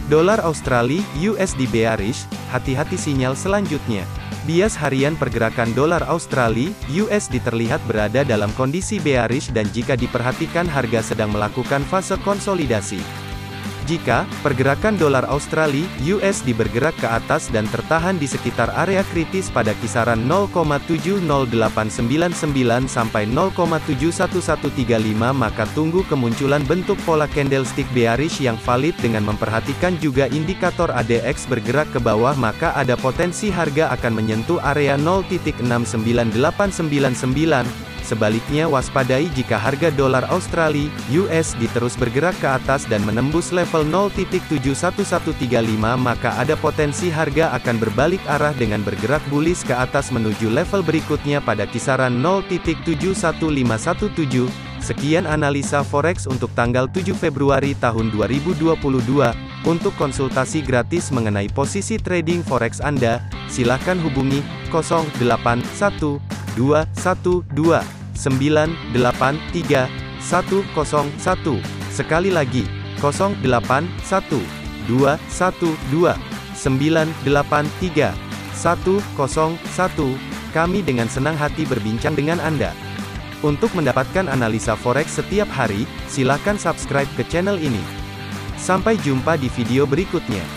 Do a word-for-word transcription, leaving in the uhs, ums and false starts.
Dolar Australia U S D bearish, hati-hati sinyal selanjutnya. Bias harian pergerakan dolar Australia U S D terlihat berada dalam kondisi bearish dan jika diperhatikan harga sedang melakukan fase konsolidasi. Jika pergerakan dolar Australia U S D bergerak ke atas dan tertahan di sekitar area kritis pada kisaran nol koma tujuh nol delapan sembilan sembilan sampai nol koma tujuh satu satu tiga lima, maka tunggu kemunculan bentuk pola candlestick bearish yang valid dengan memperhatikan juga indikator A D X bergerak ke bawah, maka ada potensi harga akan menyentuh area nol titik enam sembilan delapan sembilan sembilan. Sebaliknya waspadai jika harga dolar Australia U S D terus bergerak ke atas dan menembus level nol titik tujuh satu satu tiga lima, maka ada potensi harga akan berbalik arah dengan bergerak bullish ke atas menuju level berikutnya pada kisaran nol titik tujuh satu lima satu tujuh. Sekian analisa forex untuk tanggal tujuh Februari tahun dua ribu dua puluh dua. Untuk konsultasi gratis mengenai posisi trading forex Anda, silakan hubungi nol delapan satu dua satu dua sembilan delapan tiga satu nol satu. Sekali lagi, nol delapan satu dua satu dua sembilan delapan tiga satu nol satu. Kami dengan senang hati berbincang dengan Anda. Untuk mendapatkan analisa forex setiap hari, silakan subscribe ke channel ini. Sampai jumpa di video berikutnya.